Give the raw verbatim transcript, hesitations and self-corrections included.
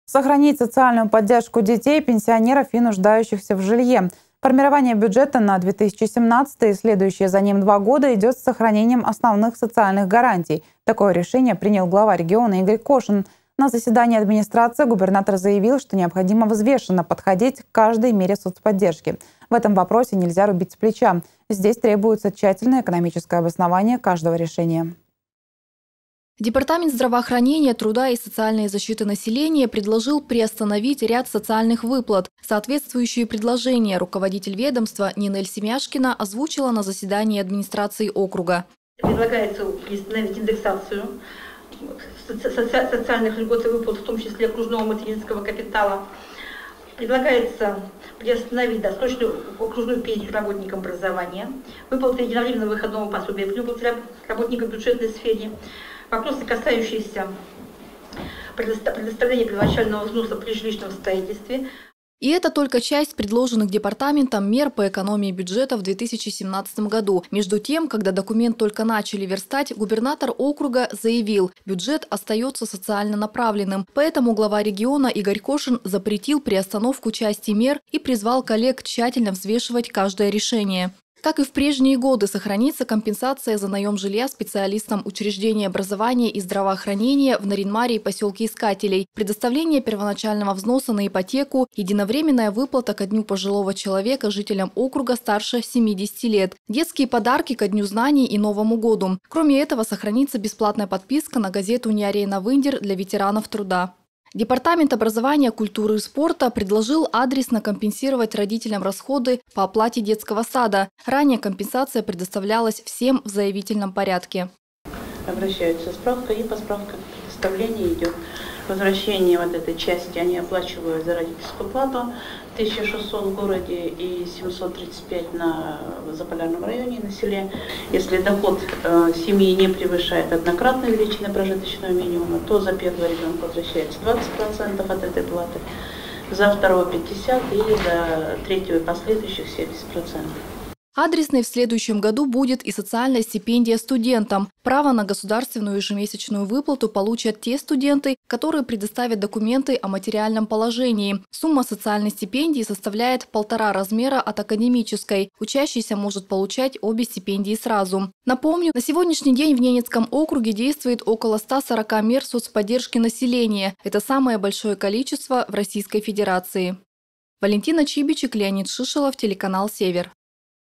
Сохранить социальную поддержку детей, пенсионеров и нуждающихся в жилье. Формирование бюджета на две тысячи семнадцатый и следующие за ним два года идет с сохранением основных социальных гарантий. Такое решение принял глава региона Игорь Кошин. На заседании администрации губернатор заявил, что необходимо взвешенно подходить к каждой мере соцподдержки. В этом вопросе нельзя рубить с плеча. Здесь требуется тщательное экономическое обоснование каждого решения. Департамент здравоохранения, труда и социальной защиты населения предложил приостановить ряд социальных выплат. Соответствующие предложения руководитель ведомства Нинель Семяшкина озвучила на заседании администрации округа. Предлагается приостановить индексацию социальных льгот и выплат, в том числе окружного материнского капитала. Предлагается приостановить досрочную окружную пенсию работникам образования, выплаты единовременного выходного пособия при выплате работникам в бюджетной сфере. Вопросы, касающиеся предоставления первоначального взноса при жилищном строительстве. И это только часть предложенных департаментом мер по экономии бюджета в две тысячи семнадцатом году. Между тем, когда документ только начали верстать, губернатор округа заявил, бюджет остается социально направленным. Поэтому глава региона Игорь Кошин запретил приостановку части мер и призвал коллег тщательно взвешивать каждое решение. Как и в прежние годы, сохранится компенсация за наем жилья специалистам учреждений образования и здравоохранения в Наринмаре и поселке Искателей, предоставление первоначального взноса на ипотеку, единовременная выплата ко дню пожилого человека жителям округа старше семидесяти лет, детские подарки ко Дню знаний и Новому году. Кроме этого, сохранится бесплатная подписка на газету «Не арена Виндер» для ветеранов труда. Департамент образования, культуры и спорта предложил адресно компенсировать родителям расходы по оплате детского сада. Ранее компенсация предоставлялась всем в заявительном порядке. Обращаются справка, и по справке предоставление идет. Возвращение вот этой части они оплачивают за родительскую плату тысяча шестьсот в городе и семьсот тридцать пять на Заполярном районе на селе. Если доход э, семьи не превышает однократной величины прожиточного минимума, то за первого ребенка возвращается двадцать процентов от этой платы, за второго пятьдесят процентов и за третьего и последующих семьдесят процентов. Адресной в следующем году будет и социальная стипендия студентам. Право на государственную ежемесячную выплату получат те студенты, которые предоставят документы о материальном положении. Сумма социальной стипендии составляет полтора размера от академической. Учащийся может получать обе стипендии сразу. Напомню, на сегодняшний день в Ненецком округе действует около ста сорока мер соцподдержки населения. Это самое большое количество в Российской Федерации. Валентина Чибичек, Леонид Шишелов, телеканал «Север».